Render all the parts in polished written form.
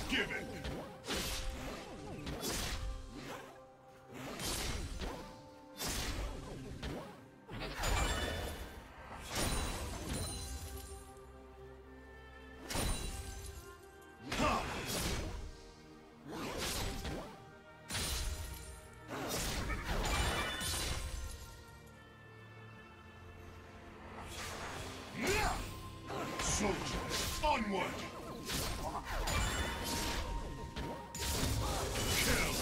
given. Soldiers, onward! Kill!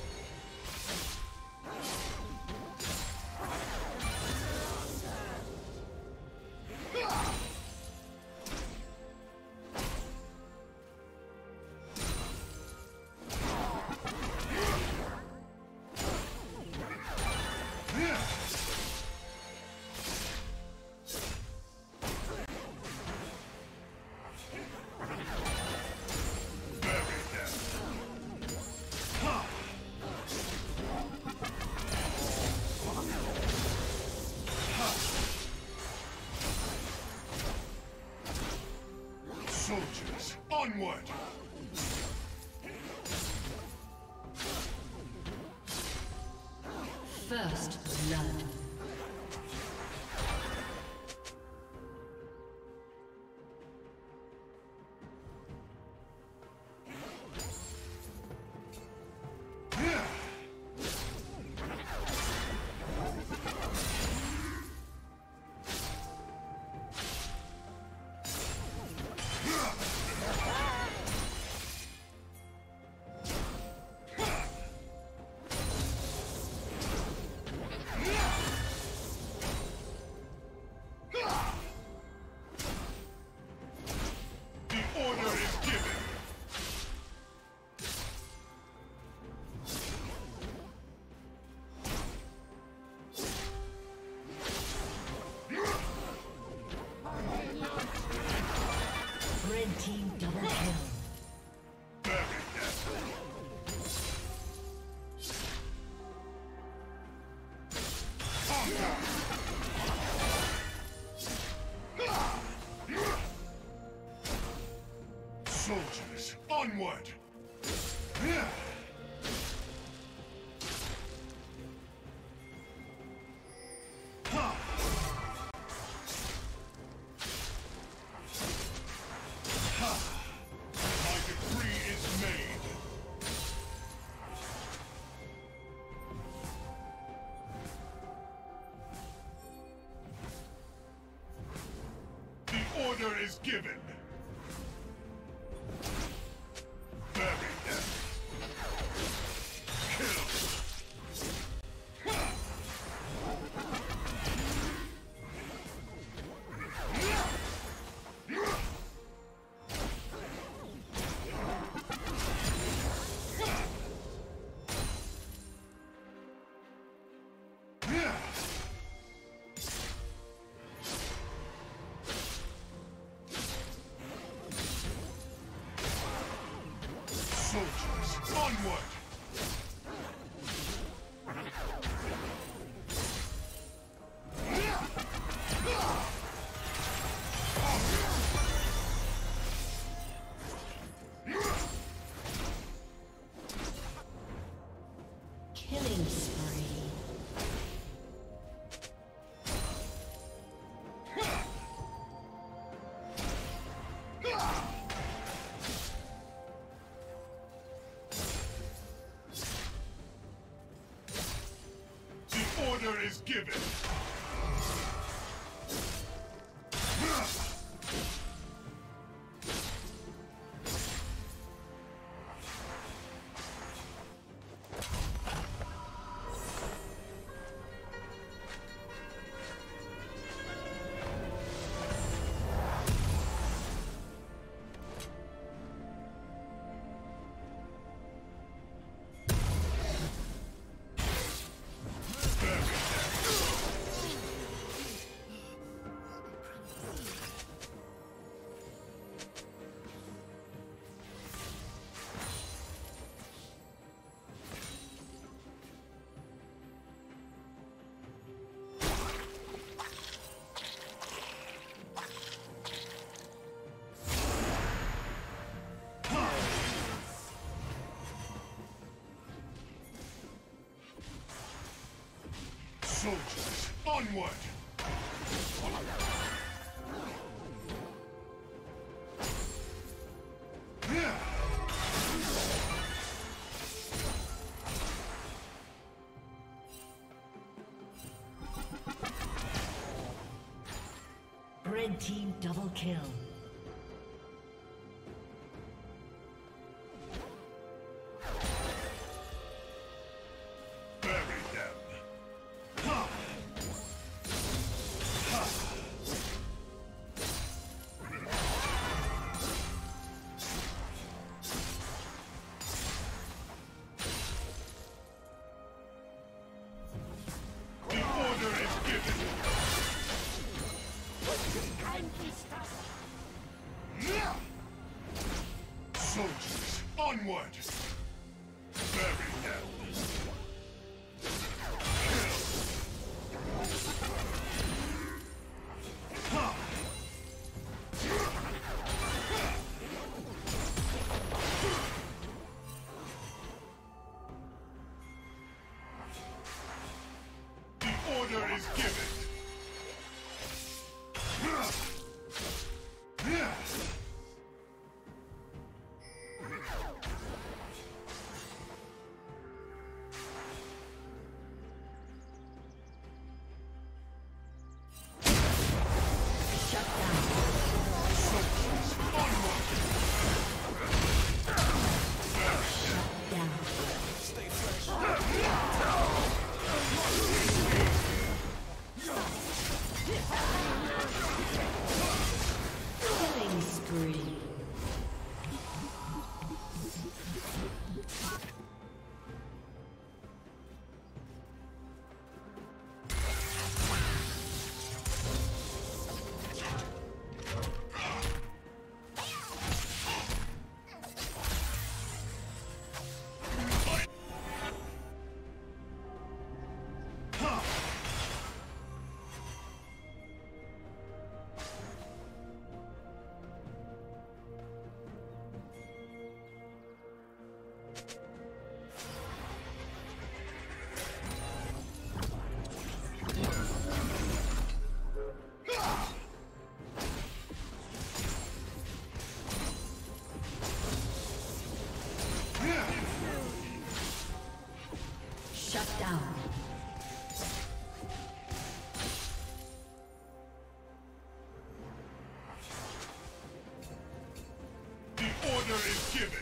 Soldiers, onward! First blood. Team double kill. Soldiers, onward! Order is given. Bury them. Kill. Soldiers, onward! Killing spree. Order is given. Onward! Red team double kill. Soldiers, onward! Bury them! The order is given! Order is given.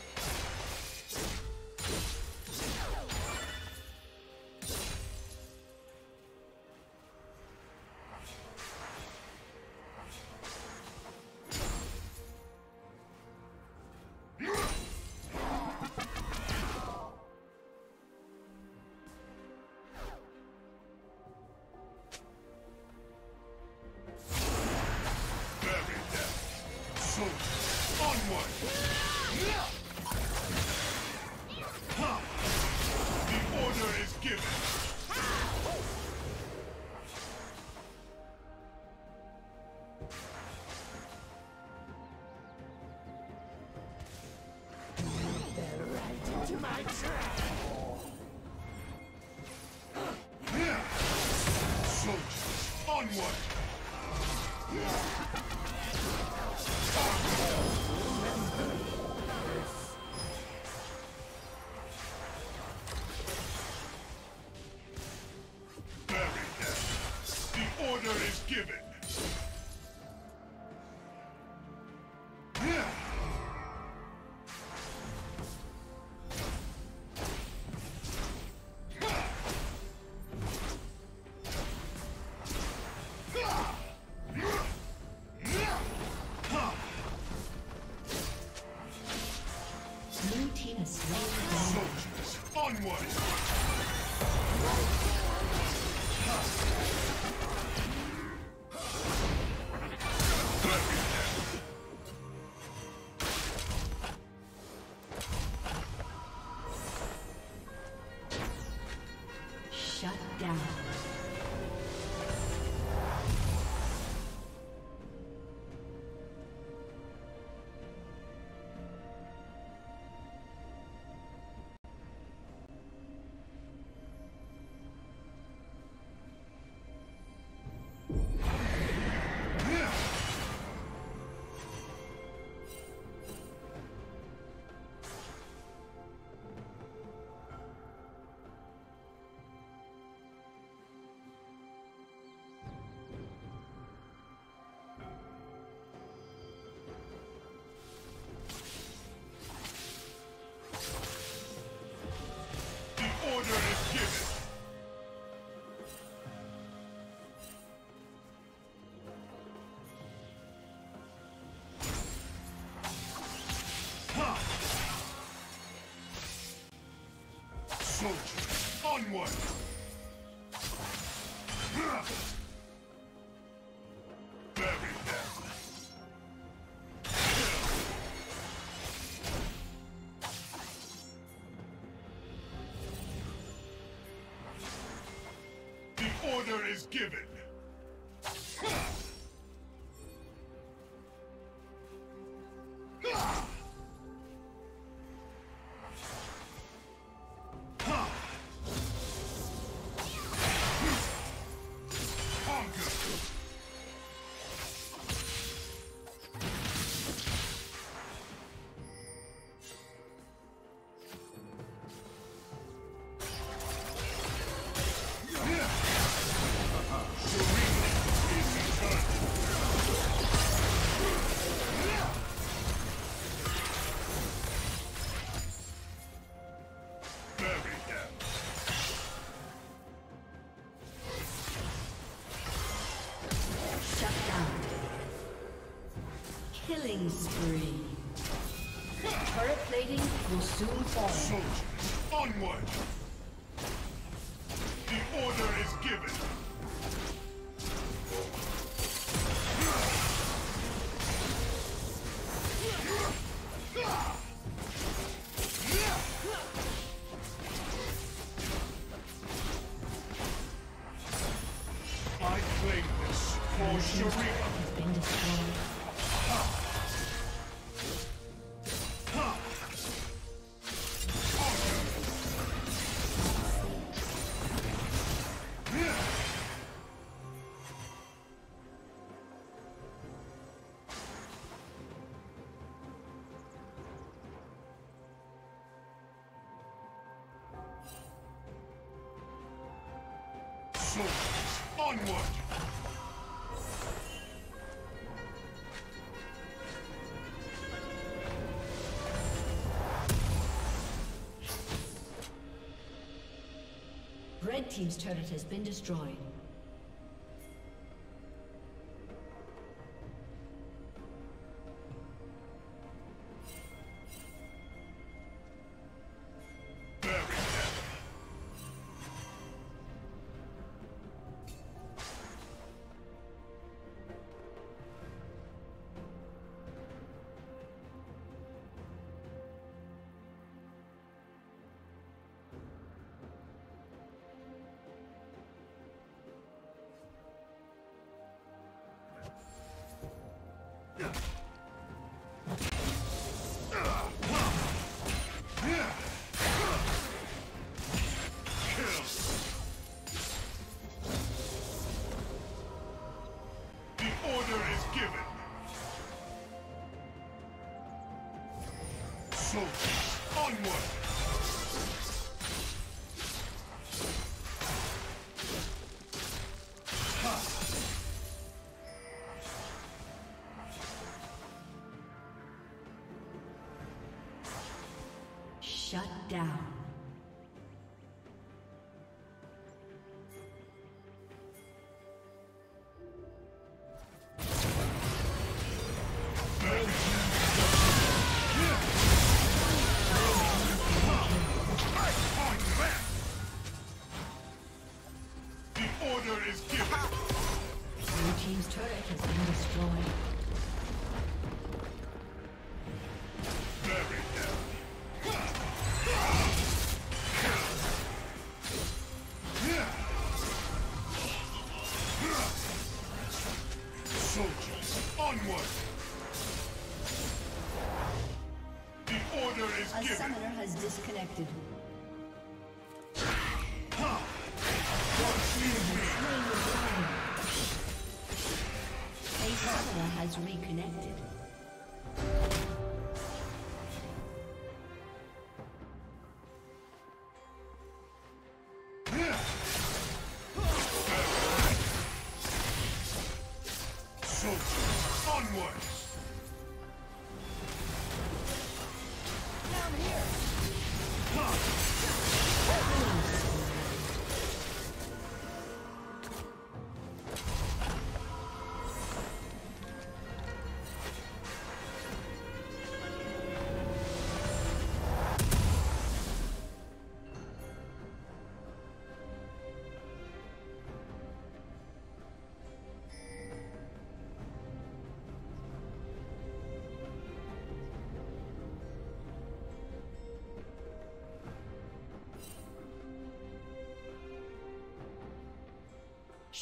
Bury them. Soldiers, onward! The order is given. Right into my trap. Soldiers, onward! Bury them. The order is given. Soldiers, onward! Bury them! The order is given! Killing spree. Turret plating will soon fall. Soldiers, onward! The order is given! I claim this for Sharia! Has been destroyed. Soldiers, onward! Red team's turret has been destroyed. Soldiers, onward! Shut down. Team's turret has been destroyed. Bury them. Soldiers, onward! The order is given. A summoner has disconnected. A summoner has reconnected. Soldiers, onward! Down here.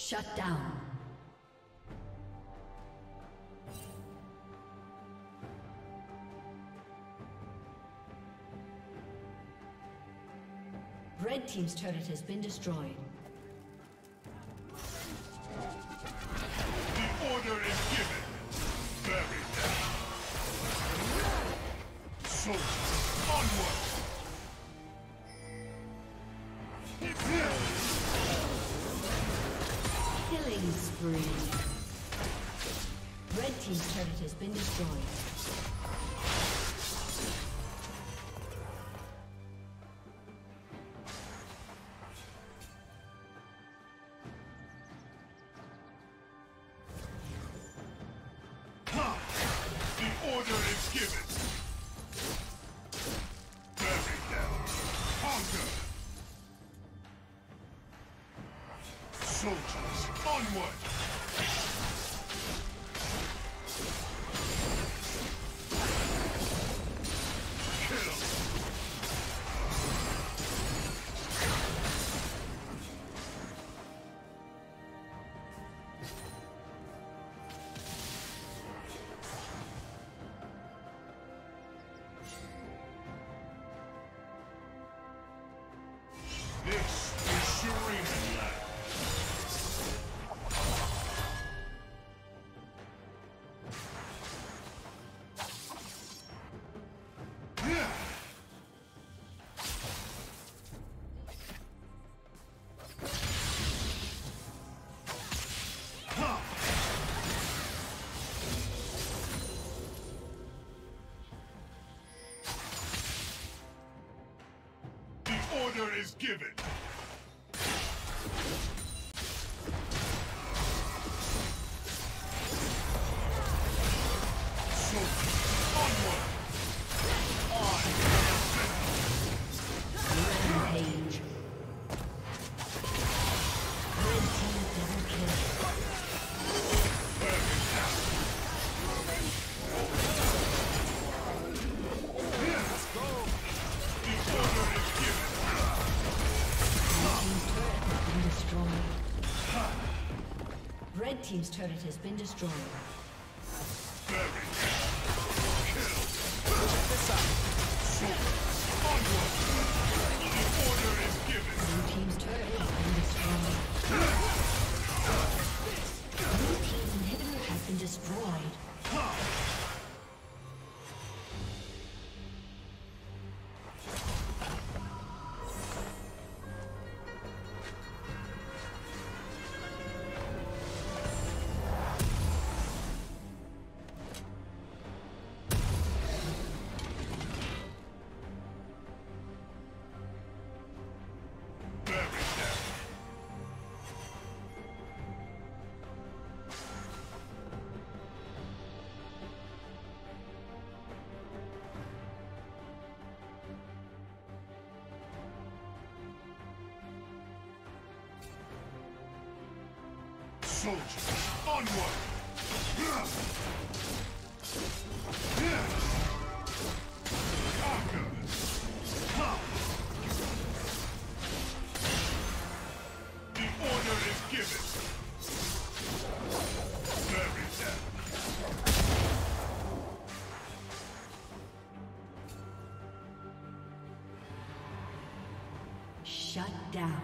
Shut down. Red team's turret has been destroyed. The order is given. Bury them. Soldiers, onward! Killing spree. Red team's turret has been destroyed. The order is given. Bury them. Conquer. Soldiers, onward! Kill. This is Shuriman land. The order is given. Soldiers, onward! Rampage. Red team double kill. The order is given. Red team's turret has been destroyed. Bury them. Kill. Check this out. Soldiers, onward! The order is given. Blue team's turret has been destroyed. Blue team's inhibitor has been destroyed. Bury them. Soldiers, onward! Conquer! The order is given. Bury them. Shut down.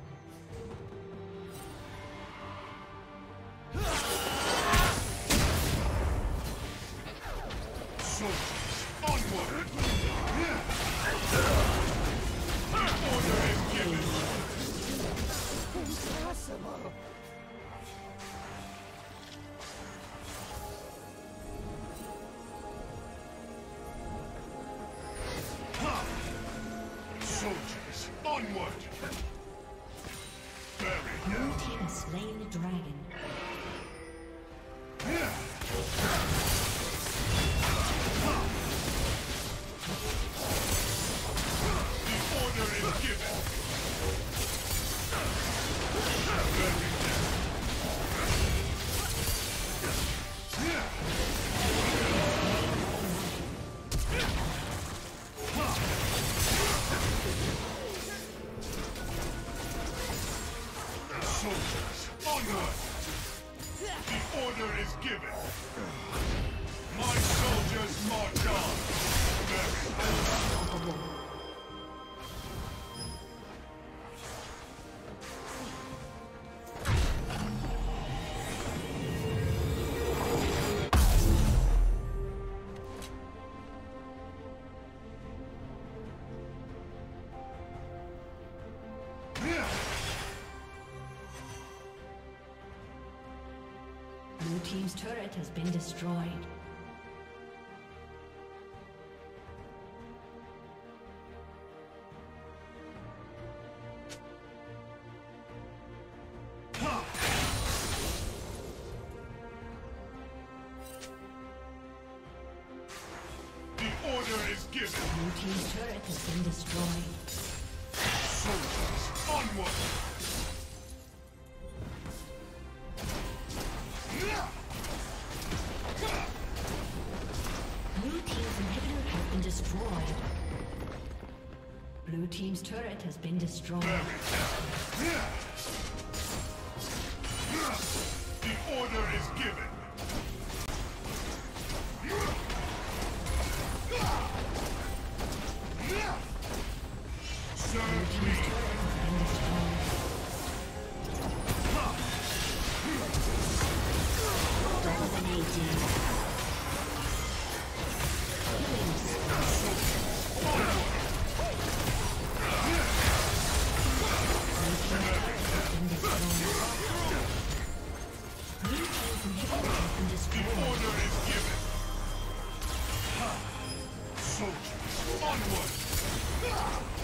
Soldiers, onward! The order is given. Soldiers, onward! Bury Blue them. team has slain the dragon. The order is given. Bury them. Soldiers, onward! team's turret has been destroyed. The order is given. Blue team's turret has been destroyed. Soldiers, onward! Blue team's inhibitor has been destroyed. Blue team's turret has been destroyed. The order is given. Serve me. The order is given. Soldiers, onward!